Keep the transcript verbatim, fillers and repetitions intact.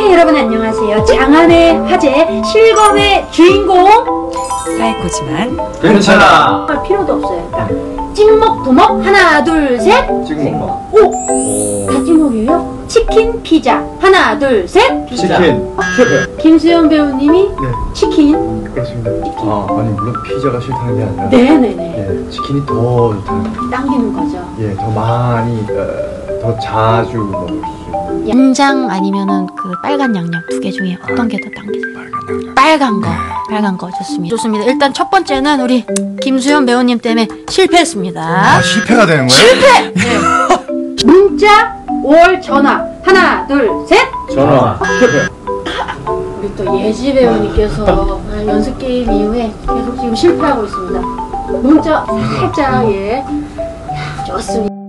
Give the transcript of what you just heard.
시청자 여러분 안녕하세요. 장안의 화제 실검의 주인공 사이코지만 괜찮아. 할 필요도 없어요. 그러니까 찍먹 도먹 하나 둘 셋. 찍먹. 오! 오. 다 찍먹이에요? 치킨 피자 하나 둘 셋. 치킨. 김수현 배우님이 네, 치킨. 그렇습니다. 아, 아니 물론 피자가 싫다는 게 아니라 네네네. 예, 치킨이 더 좋다는 거. 당기는 거죠. 예, 더 많이 어, 더 자주 먹을 수 있는. 양장 아니면은 그 빨간 양념 두 개 중에 어떤 게 더 당기세요? 빨간 거, 빨간 거 좋습니다. 좋습니다. 일단 첫 번째는 우리 김수현 배우님 때문에 실패했습니다. 아, 실패가 되는 거예요? 실패! 네. 문자 월 전화 하나 둘 셋. 전화. 우리 또 예지 배우님께서 연습 게임 이후에 계속 지금 실패하고 있습니다. 문자 살짝 예. 야, 좋습니다.